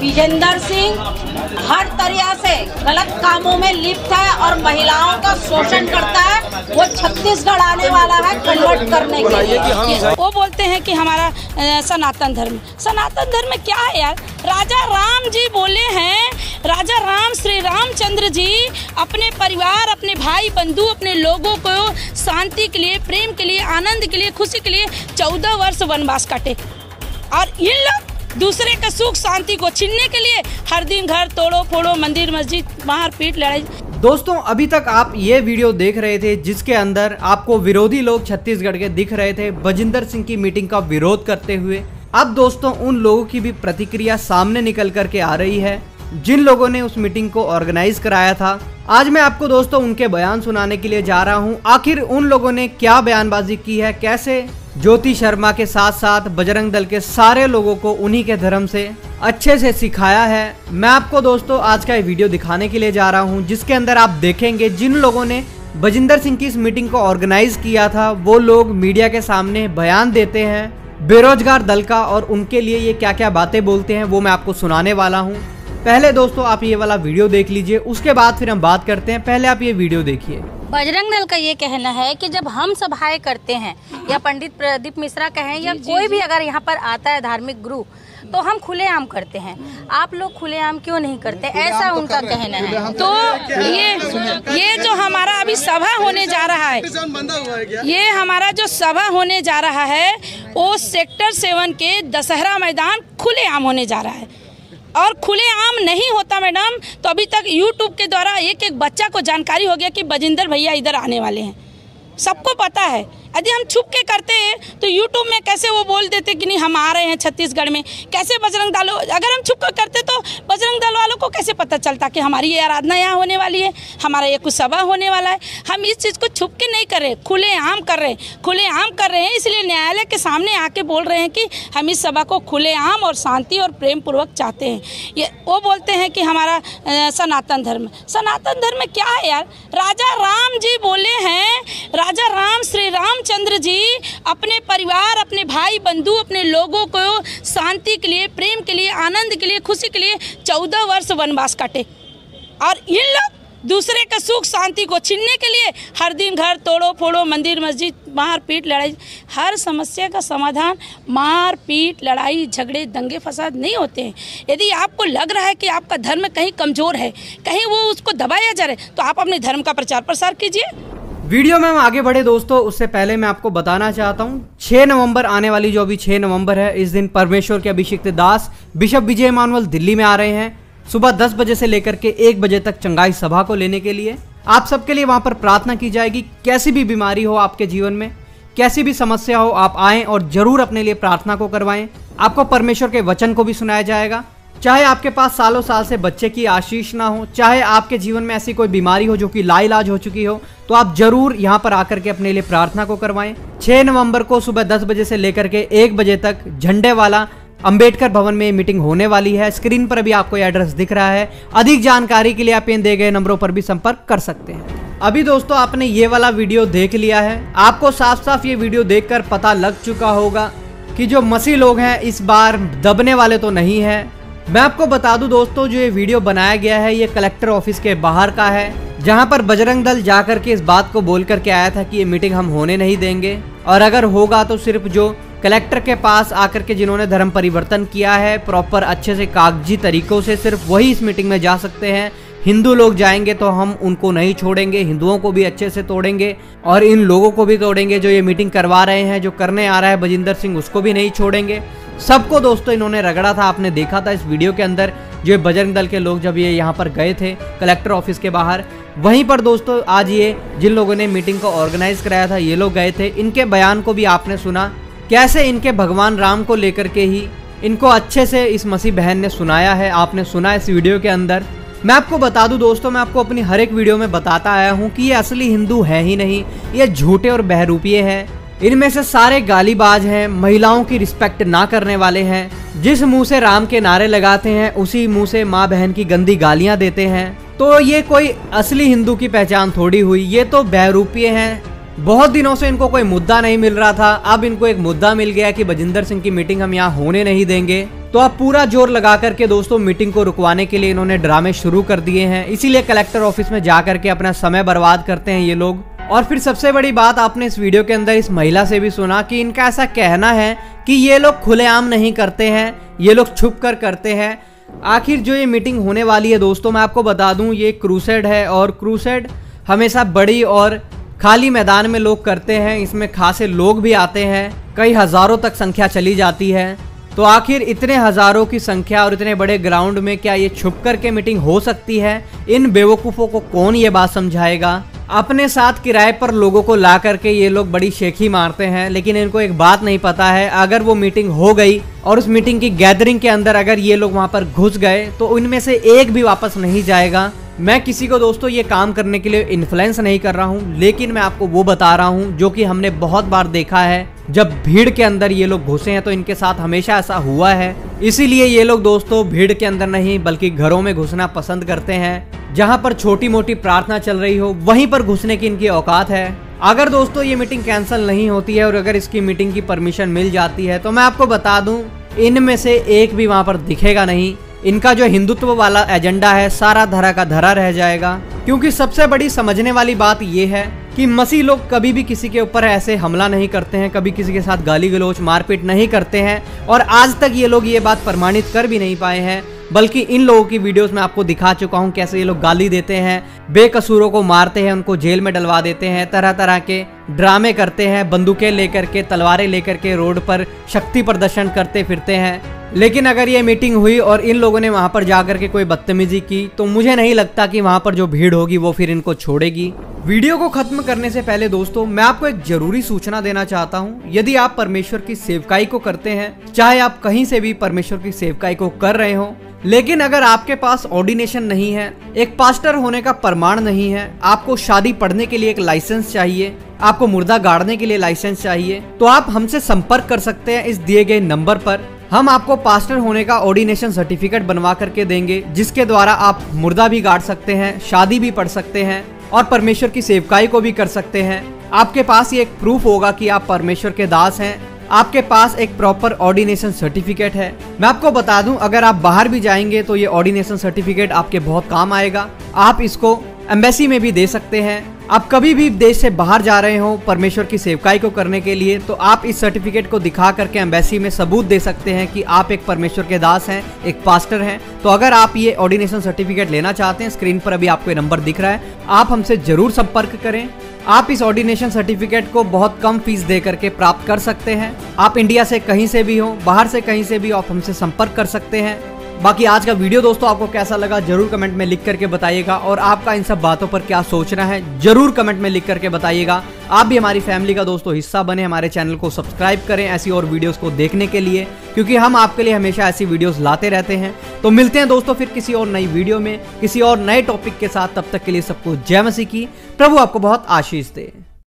विजेंद्र सिंह हर तरह से गलत कामों में लिप्त है और महिलाओं का शोषण करता है। वो छत्तीसगढ़ आने वाला है कन्वर्ट करने के लिए। वो बोलते हैं कि हमारा सनातन धर्म क्या है यार। राजा राम जी बोले हैं, राजा राम श्री रामचंद्र जी अपने परिवार, अपने भाई बंधु, अपने लोगों को शांति के लिए, प्रेम के लिए, आनंद के लिए, खुशी के लिए 14 वर्ष वनवास काटे। और इन लोग दूसरे का सुख शांति को छीनने के लिए हर दिन घर तोड़ो फोड़ो, मंदिर मस्जिद मार पीट लड़ाई। दोस्तों अभी तक आप ये वीडियो देख रहे थे जिसके अंदर आपको विरोधी लोग छत्तीसगढ़ के दिख रहे थे बजिंदर सिंह की मीटिंग का विरोध करते हुए। अब दोस्तों उन लोगों की भी प्रतिक्रिया सामने निकल करके आ रही है जिन लोगों ने उस मीटिंग को ऑर्गेनाइज कराया था। आज मैं आपको दोस्तों उनके बयान सुनाने के लिए जा रहा हूं। आखिर उन लोगों ने क्या बयानबाजी की है, कैसे ज्योति शर्मा के साथ साथ बजरंग दल के सारे लोगों को उन्हीं के धर्म से अच्छे से सिखाया है। मैं आपको दोस्तों आज का ये वीडियो दिखाने के लिए जा रहा हूं जिसके अंदर आप देखेंगे जिन लोगों ने बजिंदर सिंह की इस मीटिंग को ऑर्गेनाइज किया था वो लोग मीडिया के सामने बयान देते हैं बेरोजगार दल का, और उनके लिए ये क्या क्या बातें बोलते हैं वो मैं आपको सुनाने वाला हूँ। पहले दोस्तों आप ये वाला वीडियो देख लीजिए, उसके बाद फिर हम बात करते हैं। पहले आप ये वीडियो देखिए। बजरंग दल का ये कहना है कि जब हम सभाएं करते हैं या पंडित प्रदीप मिश्रा कहें या कोई भी अगर यहाँ पर आता है धार्मिक गुरु तो हम खुलेआम करते हैं। आप लोग खुलेआम क्यों नहीं करते, ऐसा उनका कहना है। तो ये जो हमारा अभी सभा होने जा रहा है, ये हमारा जो सभा होने जा रहा है वो सेक्टर 7 के दशहरा मैदान खुलेआम होने जा रहा है। और खुलेआम नहीं होता मैडम तो अभी तक यूट्यूब के द्वारा एक एक बच्चा को जानकारी हो गया कि बजिंदर भैया इधर आने वाले हैं, सबको पता है। यदि हम छुप के करते हैं तो यूट्यूब में कैसे वो बोल देते कि नहीं हम आ रहे हैं छत्तीसगढ़ में, कैसे बजरंग दल, अगर हम छुप कर करते तो बजरंग दल वालों को कैसे पता चलता कि हमारी ये आराधना यहाँ होने वाली है, हमारा ये कुछ सभा होने वाला है। हम इस चीज़ को छुप के नहीं कर रहे, खुलेआम कर रहे हैं। इसलिए न्यायालय के सामने आके बोल रहे हैं कि हम इस सभा को खुलेआम और शांति और प्रेम पूर्वक चाहते हैं। ये वो बोलते हैं कि हमारा सनातन धर्म क्या है यार। राजा राम जी बोले हैं, राजा राम श्री रामचंद्र जी अपने परिवार, अपने भाई बंधु, अपने लोगों को शांति के लिए, प्रेम के लिए, आनंद के लिए, खुशी के लिए 14 वर्ष वनवास काटे। और इन लोग दूसरे का सुख शांति को छीनने के लिए हर दिन घर तोड़ो फोड़ो, मंदिर मस्जिद मार पीट लड़ाई। हर समस्या का समाधान मार पीट लड़ाई झगड़े दंगे फसाद नहीं होते हैं। यदि आपको लग रहा है कि आपका धर्म कहीं कमज़ोर है, कहीं वो उसको दबाया जा रहा है, तो आप अपने धर्म का प्रचार प्रसार कीजिए। वीडियो में हम आगे बढ़े दोस्तों उससे पहले मैं आपको बताना चाहता हूँ 6 नवंबर आने वाली जो अभी 6 नवंबर है, इस दिन परमेश्वर के अभिषिक्त दास बिशप विजय इमानुएल दिल्ली में आ रहे हैं सुबह 10 बजे से लेकर के 1 बजे तक चंगाई सभा को लेने के लिए। आप सबके लिए वहां पर प्रार्थना की जाएगी। कैसी भी बीमारी हो आपके जीवन में, कैसी भी समस्या हो, आप आएं और जरूर अपने लिए प्रार्थना को करवाएं। आपको परमेश्वर के वचन को भी सुनाया जाएगा। चाहे आपके पास सालों साल से बच्चे की आशीष ना हो, चाहे आपके जीवन में ऐसी कोई बीमारी हो जो कि लाइलाज हो चुकी हो, तो आप जरूर यहाँ पर आकर के अपने लिए प्रार्थना को करवाएं। 6 नवंबर को सुबह 10 बजे से लेकर के 1 बजे तक झंडे वाला अंबेडकर भवन में मीटिंग होने वाली है। स्क्रीन पर अभी आपको यह एड्रेस दिख रहा है। अधिक जानकारी के लिए आप इन दिए गए नंबरों पर भी संपर्क कर सकते हैं। अभी दोस्तों आपने ये वाला वीडियो देख लिया है, आपको साफ साफ ये वीडियो देखकर पता लग चुका होगा कि जो मसीह लोग हैं इस बार दबने वाले तो नहीं है। मैं आपको बता दूं दोस्तों जो ये वीडियो बनाया गया है ये कलेक्टर ऑफिस के बाहर का है, जहां पर बजरंग दल जाकर के इस बात को बोल करके आया था कि ये मीटिंग हम होने नहीं देंगे, और अगर होगा तो सिर्फ जो कलेक्टर के पास आकर के जिन्होंने धर्म परिवर्तन किया है प्रॉपर अच्छे से कागजी तरीकों से, सिर्फ वही इस मीटिंग में जा सकते हैं। हिंदू लोग जाएंगे तो हम उनको नहीं छोड़ेंगे, हिंदुओं को भी अच्छे से तोड़ेंगे और इन लोगों को भी तोड़ेंगे जो ये मीटिंग करवा रहे हैं, जो करने आ रहा है बजिंदर सिंह उसको भी नहीं छोड़ेंगे। सबको दोस्तों इन्होंने रगड़ा था, आपने देखा था इस वीडियो के अंदर। जो बजरंग दल के लोग जब ये यहाँ पर गए थे कलेक्टर ऑफिस के बाहर, वहीं पर दोस्तों आज ये जिन लोगों ने मीटिंग को ऑर्गेनाइज कराया था ये लोग गए थे। इनके बयान को भी आपने सुना, कैसे इनके भगवान राम को लेकर के ही इनको अच्छे से इस मसीह बहन ने सुनाया है, आपने सुना इस वीडियो के अंदर। मैं आपको बता दूं दोस्तों, मैं आपको अपनी हर एक वीडियो में बताता आया हूं कि ये असली हिंदू है ही नहीं, ये झूठे और बहरूपिये हैं। इनमें से सारे गालीबाज हैं, महिलाओं की रिस्पेक्ट ना करने वाले हैं, जिस मुंह से राम के नारे लगाते हैं उसी मुंह से माँ बहन की गंदी गालियां देते हैं। तो ये कोई असली हिंदू की पहचान थोड़ी हुई, ये तो बहरूपिये हैं। बहुत दिनों से इनको कोई मुद्दा नहीं मिल रहा था, अब इनको एक मुद्दा मिल गया कि बजिंदर सिंह की मीटिंग हम यहाँ होने नहीं देंगे। तो अब पूरा जोर लगा करके दोस्तों मीटिंग को रुकवाने के लिए इन्होंने ड्रामे शुरू कर दिए हैं। इसीलिए कलेक्टर ऑफिस में जा करके अपना समय बर्बाद करते हैं ये लोग। और फिर सबसे बड़ी बात, आपने इस वीडियो के अंदर इस महिला से भी सुना कि इनका ऐसा कहना है कि ये लोग खुलेआम नहीं करते हैं, ये लोग छुप कर करते हैं। आखिर जो ये मीटिंग होने वाली है दोस्तों, मैं आपको बता दूं ये क्रूसेड है, और क्रूसेड हमेशा बड़ी और खाली मैदान में लोग करते हैं। इसमें खासे लोग भी आते हैं, कई हज़ारों तक संख्या चली जाती है। तो आखिर इतने हज़ारों की संख्या और इतने बड़े ग्राउंड में क्या ये छुप कर के मीटिंग हो सकती है? इन बेवकूफ़ों को कौन ये बात समझाएगा? अपने साथ किराए पर लोगों को ला करके ये लोग बड़ी शेखी मारते हैं, लेकिन इनको एक बात नहीं पता है, अगर वो मीटिंग हो गई और उस मीटिंग की गैदरिंग के अंदर अगर ये लोग वहां पर घुस गए तो उनमें से एक भी वापस नहीं जाएगा। मैं किसी को दोस्तों ये काम करने के लिए इन्फ्लुएंस नहीं कर रहा हूँ, लेकिन मैं आपको वो बता रहा हूँ जो कि हमने बहुत बार देखा है। जब भीड़ के अंदर ये लोग घुसे हैं तो इनके साथ हमेशा ऐसा हुआ है। इसीलिए ये लोग दोस्तों भीड़ के अंदर नहीं बल्कि घरों में घुसना पसंद करते हैं। जहां पर छोटी मोटी प्रार्थना चल रही हो वहीं पर घुसने की इनकी औकात है। अगर दोस्तों ये मीटिंग कैंसिल नहीं होती है और अगर इसकी मीटिंग की परमिशन मिल जाती है तो मैं आपको बता दूं इनमें से एक भी वहां पर दिखेगा नहीं। इनका जो हिंदुत्व वाला एजेंडा है सारा धरा का धरा रह जाएगा। क्योंकि सबसे बड़ी समझने वाली बात ये है कि मसीह लोग कभी भी किसी के ऊपर ऐसे हमला नहीं करते हैं, कभी किसी के साथ गाली गलौज मारपीट नहीं करते हैं, और आज तक ये लोग ये बात प्रमाणित कर भी नहीं पाए हैं। बल्कि इन लोगों की वीडियोस में आपको दिखा चुका हूं कैसे ये लोग गाली देते हैं, बेकसूरों को मारते हैं, उनको जेल में डलवा देते हैं, तरह तरह के ड्रामे करते हैं, बंदूकें लेकर के तलवारें लेकर के रोड पर शक्ति प्रदर्शन करते फिरते हैं। लेकिन अगर ये मीटिंग हुई और इन लोगों ने वहां पर जाकर के कोई बदतमीजी की तो मुझे नहीं लगता कि वहां पर जो भीड़ होगी वो फिर इनको छोड़ेगी। वीडियो को खत्म करने से पहले दोस्तों मैं आपको एक जरूरी सूचना देना चाहता हूं। यदि आप परमेश्वर की सेवकाई को करते हैं, चाहे आप कहीं से भी परमेश्वर की सेवकाई को कर रहे हो, लेकिन अगर आपके पास ऑर्डिनेशन नहीं है, एक पास्टर होने का प्रमाण नहीं है, आपको शादी पढ़ने के लिए एक लाइसेंस चाहिए, आपको मुर्दा गाड़ने के लिए लाइसेंस चाहिए, तो आप हमसे संपर्क कर सकते हैं इस दिए गए नंबर पर। हम आपको पास्टर होने का ऑर्डिनेशन सर्टिफिकेट बनवा करके देंगे, जिसके द्वारा आप मुर्दा भी गाड़ सकते हैं, शादी भी पढ़ सकते हैं और परमेश्वर की सेवकाई को भी कर सकते हैं। आपके पास ये एक प्रूफ होगा कि आप परमेश्वर के दास हैं, आपके पास एक प्रॉपर ऑर्डिनेशन सर्टिफिकेट है। मैं आपको बता दूं अगर आप बाहर भी जाएंगे तो ये ऑर्डिनेशन सर्टिफिकेट आपके बहुत काम आएगा। आप इसको एम्बेसी में भी दे सकते हैं। आप कभी भी देश से बाहर जा रहे हो परमेश्वर की सेवकाई को करने के लिए तो आप इस सर्टिफिकेट को दिखा करके एम्बेसी में सबूत दे सकते हैं कि आप एक परमेश्वर के दास हैं, एक पास्टर हैं। तो अगर आप ये ऑर्डिनेशन सर्टिफिकेट लेना चाहते हैं, स्क्रीन पर अभी आपको ये नंबर दिख रहा है, आप हमसे जरूर संपर्क करें। आप इस ऑर्डिनेशन सर्टिफिकेट को बहुत कम फीस दे करके प्राप्त कर सकते हैं। आप इंडिया से कहीं से भी हो, बाहर से कहीं से भी आप हमसे संपर्क कर सकते हैं। बाकी आज का वीडियो दोस्तों आपको कैसा लगा जरूर कमेंट में लिख करके बताइएगा, और आपका इन सब बातों पर क्या सोचना है जरूर कमेंट में लिख करके बताइएगा। आप भी हमारी फैमिली का दोस्तों हिस्सा बने, हमारे चैनल को सब्सक्राइब करें ऐसी और वीडियोस को देखने के लिए, क्योंकि हम आपके लिए हमेशा ऐसी वीडियोस लाते रहते हैं। तो मिलते हैं दोस्तों फिर किसी और नई वीडियो में किसी और नए टॉपिक के साथ। तब तक के लिए सबको जय मसीह की। प्रभु आपको बहुत आशीष दे।